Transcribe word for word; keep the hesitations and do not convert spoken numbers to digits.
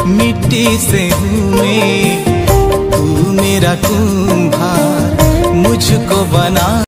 मिट्टी से हूँ मैं, तू मेरा कुम्हार, मुझको बना